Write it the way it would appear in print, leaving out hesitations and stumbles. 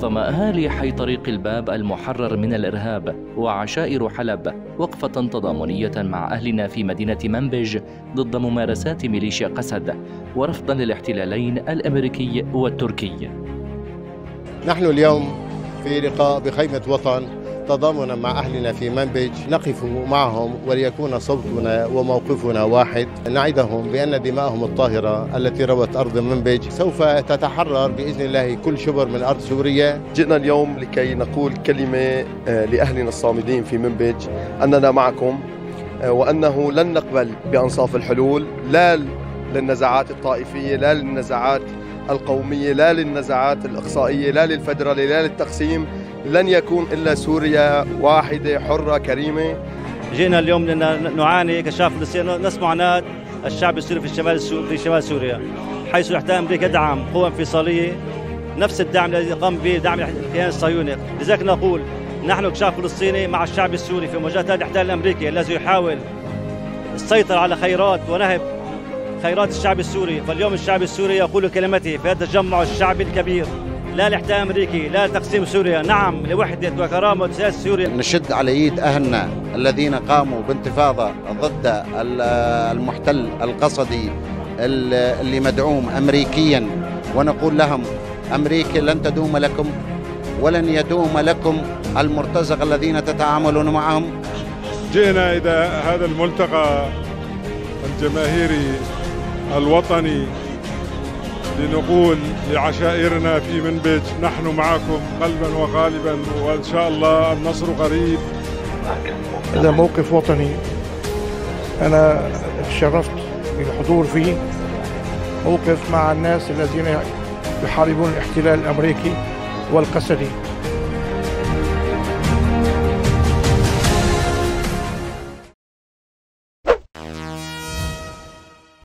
نظم أهالي حي طريق الباب المحرر من الإرهاب وعشائر حلب وقفة تضامنية مع أهلنا في مدينة منبج ضد ممارسات ميليشيا قسد ورفضا للاحتلالين الأمريكي والتركي. نحن اليوم في لقاء بخيمة وطن تضامنا مع أهلنا في منبج، نقف معهم وليكون صوتنا وموقفنا واحد. نعدهم بأن دماءهم الطاهرة التي روت أرض منبج سوف تتحرر بإذن الله كل شبر من أرض سوريا. جئنا اليوم لكي نقول كلمة لأهلنا الصامدين في منبج أننا معكم، وأنه لن نقبل بأنصاف الحلول، لا للنزاعات الطائفية، لا للنزاعات القومية، لا للنزاعات الإقصائية، لا للفدرالية، لا للتقسيم. لن يكون إلا سوريا واحدة حرة كريمة. جينا اليوم نعاني كشعب فلسطيني، نسمع عناد الشعب السوري في شمال سوريا، حيث احتل أمريكا دعم قوى انفصالية نفس الدعم الذي قام به دعم الكيان الصهيوني. لذلك نقول نحن كشعب فلسطيني مع الشعب السوري في مواجهة الاحتلال الأمريكي الذي يحاول السيطرة على خيرات ونهب خيرات الشعب السوري. فاليوم الشعب السوري يقول كلمته في هذا التجمع الشعبي الكبير: لا لاحتلال أمريكي، لا لتقسيم سوريا، نعم لوحدة وكرامة سياسة سوريا. نشد على يد أهلنا الذين قاموا بانتفاضة ضد المحتل القسدي اللي مدعوم أمريكيا، ونقول لهم: أمريكا لن تدوم لكم ولن يدوم لكم المرتزقة الذين تتعاملون معهم. جئنا إلى هذا الملتقى الجماهيري الوطني لنقول لعشائرنا في منبج: نحن معكم قلبا وقالبا، وإن شاء الله النصر قريب. هذا موقف وطني أنا تشرفت بالحضور فيه، موقف مع الناس الذين يحاربون الاحتلال الأمريكي والقسدي.